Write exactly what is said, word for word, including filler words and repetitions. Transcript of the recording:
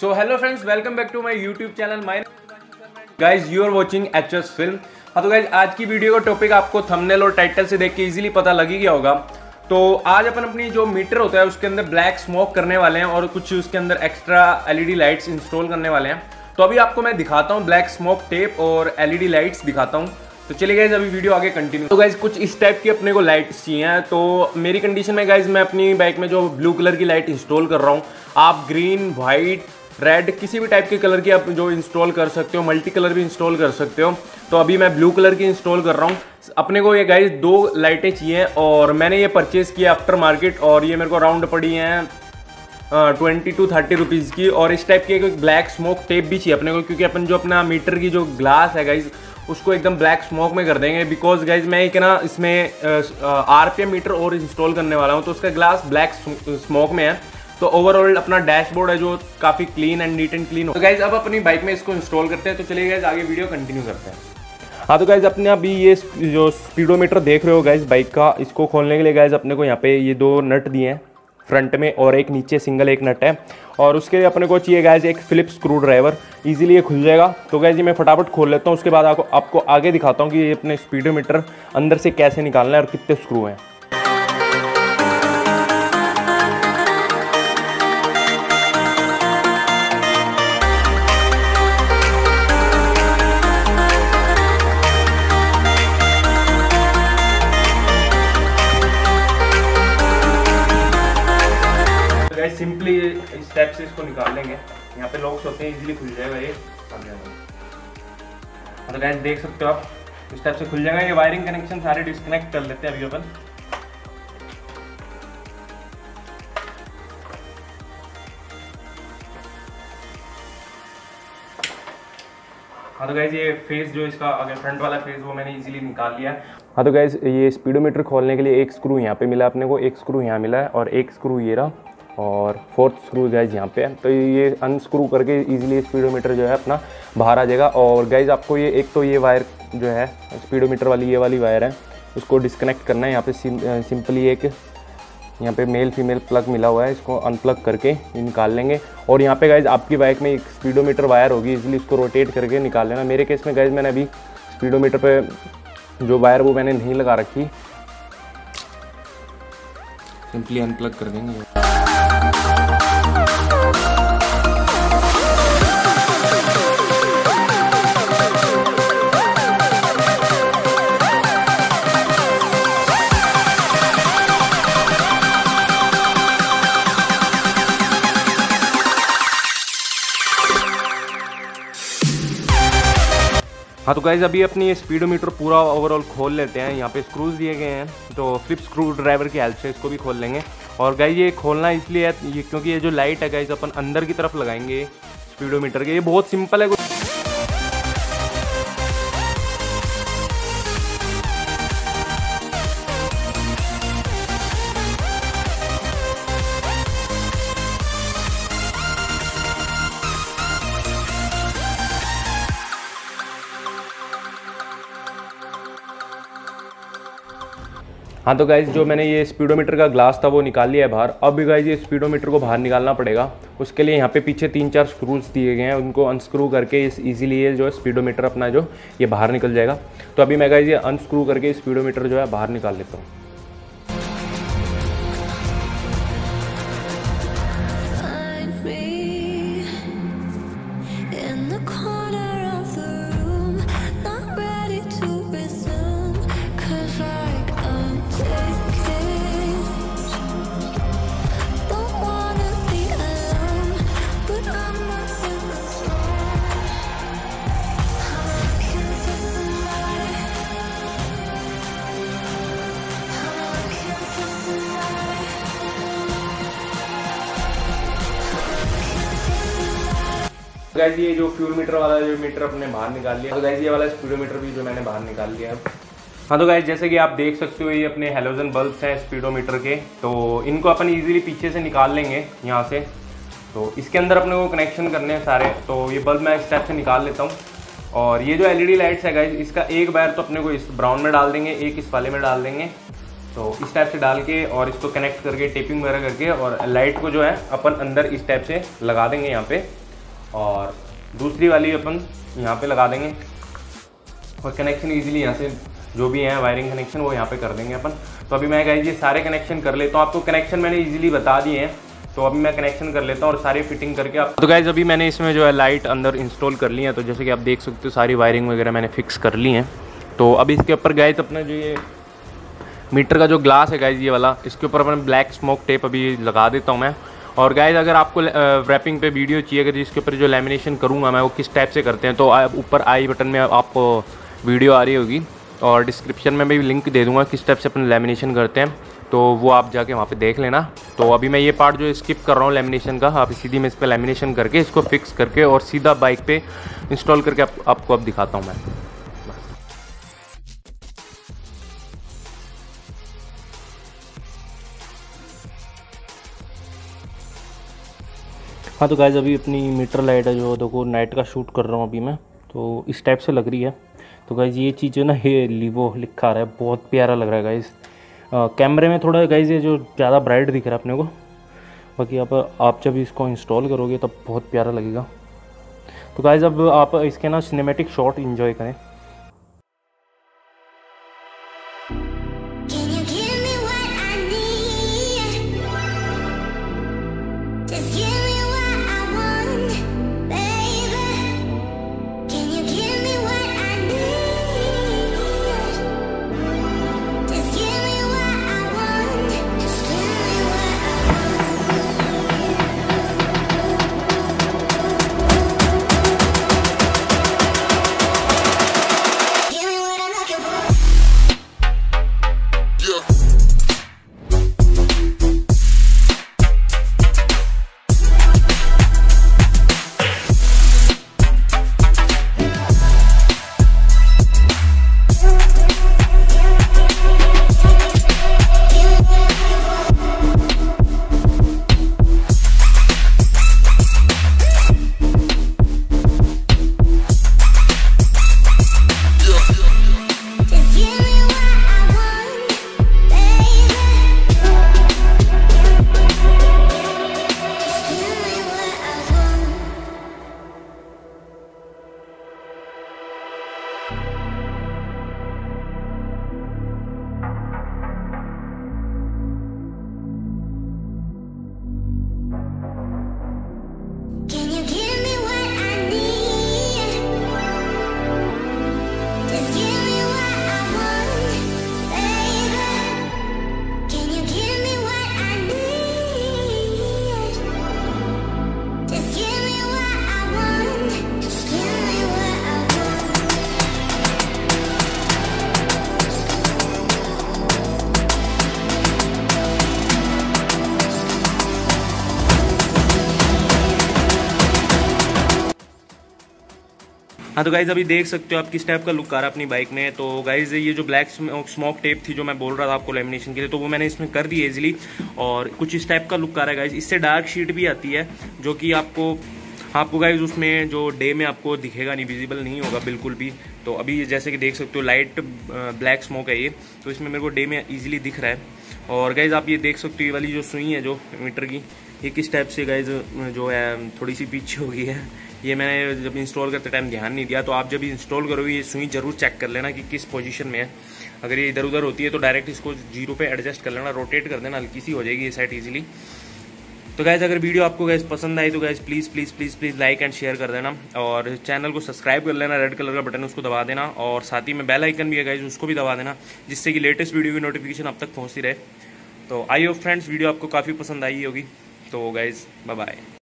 So hello friends, welcome back to my YouTube channel. My guys, you are watching HS film. हाँ तो guys, आज की video का topic आपको thumbnail और टाइटल से देख के इजीली पता लग ही गया होगा। तो आज अपन अपनी जो मीटर होता है उसके अंदर ब्लैक स्मोक करने वाले हैं और कुछ उसके अंदर एक्स्ट्रा एलईडी लाइट्स इंस्टॉल करने वाले हैं। तो अभी आपको मैं दिखाता हूँ ब्लैक स्मोक टेप और एलईडी लाइट्स दिखाता हूँ। तो चलिए गाइज, अभी वीडियो आगे कंटिन्यू। तो गाइज कुछ इस टाइप की अपने को लाइट्स चाहिए। तो मेरी कंडीशन में गाइज मैं अपनी बाइक में जो ब्लू कलर की लाइट इंस्टॉल कर रहा हूँ, आप ग्रीन, वाइट, रेड किसी भी टाइप के कलर की आप जो इंस्टॉल कर सकते हो, मल्टी कलर भी इंस्टॉल कर सकते हो। तो अभी मैं ब्लू कलर की इंस्टॉल कर रहा हूँ। अपने को ये गाइज दो लाइटें चाहिए और मैंने ये परचेज़ किया आफ्टर मार्केट और ये मेरे को राउंड पड़ी हैं ट्वेंटी टू थर्टी रुपीज़ की। और इस टाइप की एक ब्लैक स्मोक टेप भी चाहिए अपने को, क्योंकि अपन जो अपना मीटर की जो ग्लास है गाइज उसको एकदम ब्लैक स्मोक में कर देंगे। बिकॉज गाइज मैं एक ना इसमें आरपीएम मीटर और इंस्टॉल करने वाला हूँ, तो उसका ग्लास ब्लैक स्मोक में है। तो ओवरऑल अपना डैशबोर्ड है जो काफ़ी clean and neat and clean हो। तो गाइज अब अपनी बाइक में इसको इंस्टॉल करते हैं। तो चलिए गाइज आगे वीडियो कंटिन्यू करते हैं। हाँ तो गाइज अपने अभी ये जो स्पीडोमीटर देख रहे हो गाइज बाइक का, इसको खोलने के लिए गाइज अपने को यहाँ पे ये दो नट दिए हैं फ्रंट में और एक नीचे सिंगल एक नट है। और उसके लिए अपने को चाहिए गाइज एक फिलिप्स स्क्रू ड्राइवर, इजीली ये खुल जाएगा। तो गाइज ये मैं फटाफट खोल लेता हूँ, उसके बाद आपको आपको आगे दिखाता हूँ कि ये अपने स्पीडोमीटर अंदर से कैसे निकालना है और कितने स्क्रू हैं। सिंपली स्टेप से इसको निकाल लेंगे। यहाँ पे लॉक्स होते हैं, इजीली खुल जाएगा ये। तो गाइस देख सकते हो आप, स्टेप से खुल जाएगा। ये वायरिंग कनेक्शन सारे डिस्कनेक्ट कर लेते हैं अभी अपन। हाँ तो गाइस ये फेस जो इसका आगे फ्रंट वाला फेस वो मैंने इजीली निकाल लिया। हाँ तो गाइस ये स्पीडोमीटर खोलने के लिए एक स्क्रू यहाँ पे मिला अपने को, एक स्क्रू यहाँ मिला है और एक स्क्रू ये रहा और फोर्थ स्क्रू गाइज यहाँ पे है। तो ये अनस्क्रू करके इजीली स्पीडोमीटर जो है अपना बाहर आ जाएगा। और गाइज आपको ये एक तो ये वायर जो है स्पीडोमीटर वाली ये वाली वायर है, उसको डिस्कनेक्ट करना है। यहाँ पे सिम, सिंपली एक यहाँ पे मेल फीमेल प्लग मिला हुआ है, इसको अनप्लग करके निकाल लेंगे। और यहाँ पे गाइज आपकी बाइक में एक स्पीडोमीटर वायर होगी, इजीली इसको रोटेट करके निकाल लेना। मेरे केस में गाइज मैंने अभी स्पीडोमीटर पे जो वायर वो मैंने नहीं लगा रखी, सिंपली अनप्लग कर देंगे। हाँ तो गाइज अभी अपनी ये स्पीडोमीटर पूरा ओवरऑल खोल लेते हैं। यहाँ पे स्क्रूज दिए गए हैं, तो फ्लिप स्क्रू ड्राइवर की हेल्प से इसको भी खोल लेंगे। और गाइज ये खोलना इसलिए है ये क्योंकि ये जो लाइट है गाइज अपन अंदर की तरफ लगाएंगे स्पीडोमीटर के। ये बहुत सिंपल है। हाँ तो गाइज जो मैंने ये स्पीडोमीटर का ग्लास था वो निकाल लिया है बाहर। अब भी गाइज ये स्पीडोमीटर को बाहर निकालना पड़ेगा। उसके लिए यहाँ पे पीछे तीन चार स्क्रूज दिए गए हैं, उनको अनस्क्रू करके इस इजीली ये जो है स्पीडोमीटर अपना जो ये बाहर निकल जाएगा। तो अभी मैं गाइज ये अनस्क्रू करके स्पीडोमीटर जो है बाहर निकाल लेता हूँ। गाइस ये जो फ्यूल मीटर वाला जो मीटर अपने बाहर निकाल लिया। तो गाइस ये वाला स्पीडोमीटर भी जो मैंने बाहर निकाल लिया है। हाँ तो गाइस जैसे कि आप देख सकते हो ये अपने हेलोजन बल्ब्स हैं स्पीडोमीटर के, तो इनको अपन इजीली पीछे से निकाल लेंगे यहाँ से। तो इसके अंदर अपने को कनेक्शन करने हैं सारे। तो ये बल्ब मैं इस टाइप से निकाल लेता हूँ। और ये जो एलईडी लाइट्स है गाइस, इसका एक वायर तो अपने को इस ब्राउन में डाल देंगे, एक इस वाले में डाल देंगे। तो इस टाइप से डाल के और इसको कनेक्ट करके टेपिंग वगैरह करके और लाइट को जो है अपन अंदर इस टाइप से लगा देंगे यहाँ पे। और दूसरी वाली अपन यहाँ पे लगा देंगे और कनेक्शन इजीली यहाँ से जो भी है वायरिंग कनेक्शन वो यहाँ पे कर देंगे अपन। तो अभी मैं गाइस ये सारे कनेक्शन कर लेता हूँ, आपको कनेक्शन मैंने इजीली बता दिए हैं, तो अभी मैं कनेक्शन कर लेता हूँ और सारी फिटिंग करके आप। तो गाइस अभी मैंने इसमें जो है लाइट अंदर इंस्टॉल कर ली है, तो जैसे कि आप देख सकते हो सारी वायरिंग वगैरह मैंने फिक्स कर ली है। तो अभी इसके ऊपर गाइस अपना जो ये मीटर का जो ग्लास है गाइस ये वाला, इसके ऊपर अपना ब्लैक स्मोक टेप अभी लगा देता हूँ मैं। और गाइस अगर आपको रैपिंग पे वीडियो चाहिए, अगर इसके ऊपर जो लेमिनेशन करूँगा मैं वो किस टाइप से करते हैं, तो ऊपर आई बटन में आपको वीडियो आ रही होगी और डिस्क्रिप्शन में भी लिंक दे दूँगा किस टाइप से अपन लेमिनेशन करते हैं, तो वो आप जाके वहाँ पे देख लेना। तो अभी मैं ये पार्ट जो स्किप कर रहा हूँ लेमिनेशन का, आप सीधी में इस पर लेमिनेशन करके इसको फिक्स करके और सीधा बाइक पे इंस्टॉल करके आप, आपको अब दिखाता हूँ मैं। हाँ तो गाइस अभी अपनी मीटर लाइट है जो देखो नाइट का शूट कर रहा हूँ अभी मैं, तो इस टाइप से लग रही है। तो गाइस ये चीज़ जो ना ये लीवो लिखा आ रहा है, बहुत प्यारा लग रहा है गाइस। कैमरे में थोड़ा गाइस ये जो ज़्यादा ब्राइट दिख रहा है अपने को, बाकी आप आप जब इसको इंस्टॉल करोगे तब बहुत प्यारा लगेगा। तो गाइस अब आप इसके ना सिनेमैटिक शॉट एंजॉय करें। हाँ तो गाइज अभी देख सकते हो आप किस टाइप का लुक आ रहा है अपनी बाइक में। तो गाइज ये जो ब्लैक स्मोक टेप थी जो मैं बोल रहा था आपको लेमिनेशन के लिए, तो वो मैंने इसमें कर दी इजीली और कुछ इस टाइप का लुक आ रहा है गाइज। इससे डार्क शीट भी आती है जो कि आपको आपको गाइज उसमें जो डे में आपको दिखेगा नहीं, विजिबल नहीं होगा बिल्कुल भी। तो अभी जैसे कि देख सकते हो लाइट ब्लैक स्मोक है ये, तो इसमें मेरे को डे में ईजिली दिख रहा है। और गाइज आप ये देख सकते हो ये वाली जो सुई है जो मीटर की, ये किस टाइप से गाइज जो है थोड़ी सी पीछे हो गई है। ये मैंने जब इंस्टॉल करते टाइम ध्यान नहीं दिया, तो आप जब इंस्टॉल करोगे ये सुई जरूर चेक कर लेना कि किस पोजीशन में है। अगर ये इधर उधर होती है तो डायरेक्ट इसको जीरो पे एडजस्ट कर लेना, रोटेट कर देना, हल्की सी हो जाएगी ये साइड इजीली। तो गाइज अगर वीडियो आपको गाइज पसंद आई तो guys please please please please like and share कर देना और चैनल को सब्सक्राइब कर लेना, रेड कलर का बटन उसको दबा देना और साथ ही में बेल आइकन भी है गाइज उसको भी दबा देना, जिससे कि लेटेस्ट वीडियो की नोटिफिकेशन आप तक पहुँचती रहे। तो आई होप फ्रेंड्स वीडियो आपको काफ़ी पसंद आई होगी। तो गाइज बाय बाय।